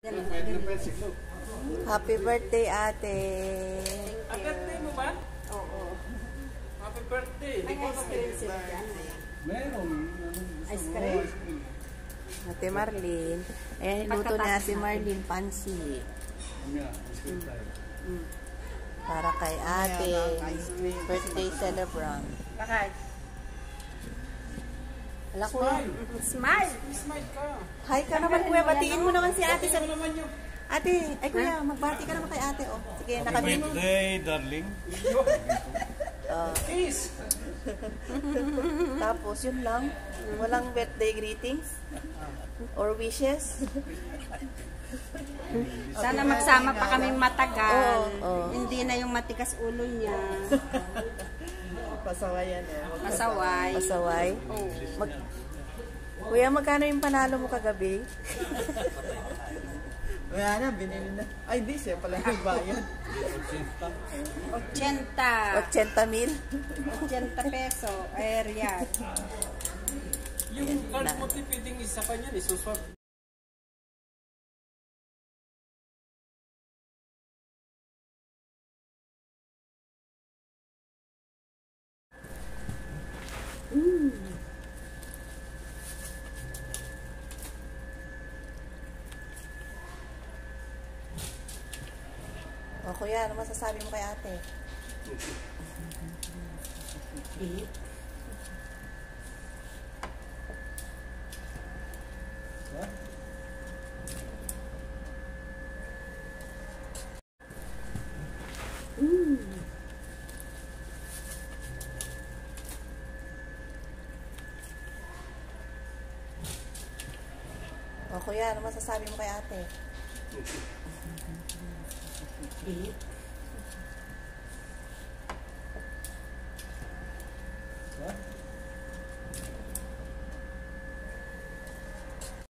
Happy birthday, ate. Birthday mo ba? Oo. Happy birthday. May ice cream sila dyan. Meron. Ice cream? Ate Marlene. Eh, luto na si Marlene pansi. Para kay ate. Birthday celebrant. Bakit? Wala kuya. Smile! Smile ka. Hi ka naman kuya. Batiin mo naman si ate. Ano naman yun? Ate, ay kuya, magbati ka naman kay ate. Oh. Sige, nakabili. Birthday, darling. Kiss. Tapos, yun lang. Walang birthday greetings? Or wishes? Sana magsama pa kaming matagal. Oo. Hindi na yung matikas ulo niya. Pasaway yan eh. Masaway. Pasaway? Oo. Kuya, magkano yung panalo mo kagabi? Wala na, binili na. Ay, di siya pala nagbayad. 80. 80,000? 80 peso. Area. Yung card mo pwedeng isa pa niyan. Isuswap. O kuya, ano masasabi mo kay ate? O kuya, ano masasabi mo kay ate?